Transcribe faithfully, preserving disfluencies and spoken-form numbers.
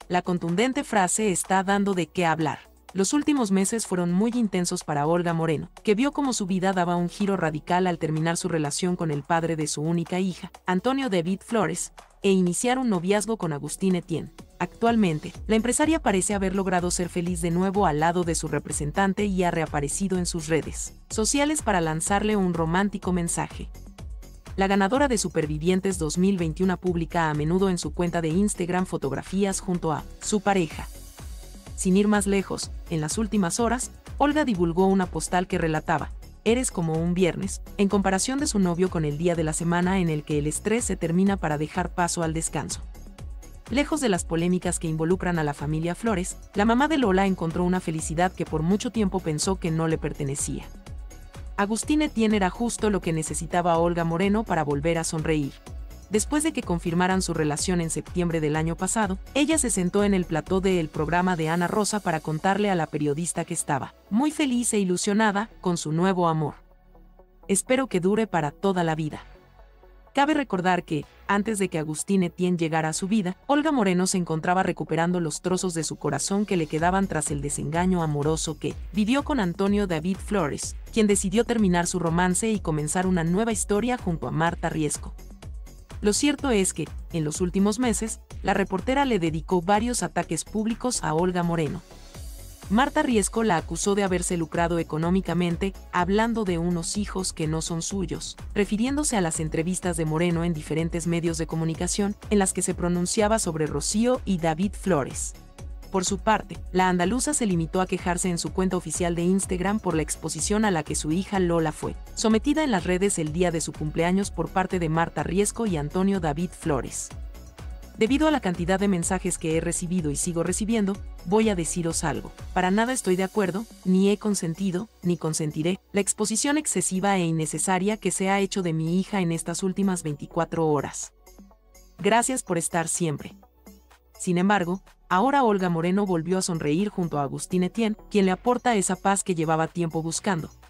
La contundente frase está dando de qué hablar. Los últimos meses fueron muy intensos para Olga Moreno, que vio cómo su vida daba un giro radical al terminar su relación con el padre de su única hija, Antonio David Flores, e iniciar un noviazgo con Agustín Etienne. Actualmente, la empresaria parece haber logrado ser feliz de nuevo al lado de su representante y ha reaparecido en sus redes sociales para lanzarle un romántico mensaje. La ganadora de Supervivientes dos mil veintiuno publica a menudo en su cuenta de Instagram fotografías junto a su pareja. Sin ir más lejos, en las últimas horas, Olga divulgó una postal que relataba: "Eres como un viernes", en comparación de su novio con el día de la semana en el que el estrés se termina para dejar paso al descanso. Lejos de las polémicas que involucran a la familia Flores, la mamá de Lola encontró una felicidad que por mucho tiempo pensó que no le pertenecía. Agustín Etienne era justo lo que necesitaba Olga Moreno para volver a sonreír. Después de que confirmaran su relación en septiembre del año pasado, ella se sentó en el plató del programa de Ana Rosa para contarle a la periodista que estaba muy feliz e ilusionada con su nuevo amor. "Espero que dure para toda la vida". Cabe recordar que, antes de que Agustín Etienne llegara a su vida, Olga Moreno se encontraba recuperando los trozos de su corazón que le quedaban tras el desengaño amoroso que vivió con Antonio David Flores, quien decidió terminar su romance y comenzar una nueva historia junto a Marta Riesco. Lo cierto es que, en los últimos meses, la reportera le dedicó varios ataques públicos a Olga Moreno. Marta Riesco la acusó de haberse lucrado económicamente, hablando de unos hijos que no son suyos, refiriéndose a las entrevistas de Moreno en diferentes medios de comunicación, en las que se pronunciaba sobre Rocío y David Flores. Por su parte, la andaluza se limitó a quejarse en su cuenta oficial de Instagram por la exposición a la que su hija Lola fue sometida en las redes el día de su cumpleaños por parte de Marta Riesco y Antonio David Flores. "Debido a la cantidad de mensajes que he recibido y sigo recibiendo, voy a deciros algo. Para nada estoy de acuerdo, ni he consentido, ni consentiré, la exposición excesiva e innecesaria que se ha hecho de mi hija en estas últimas veinticuatro horas. Gracias por estar siempre". Sin embargo, ahora Olga Moreno volvió a sonreír junto a Agustín Etienne, quien le aporta esa paz que llevaba tiempo buscando,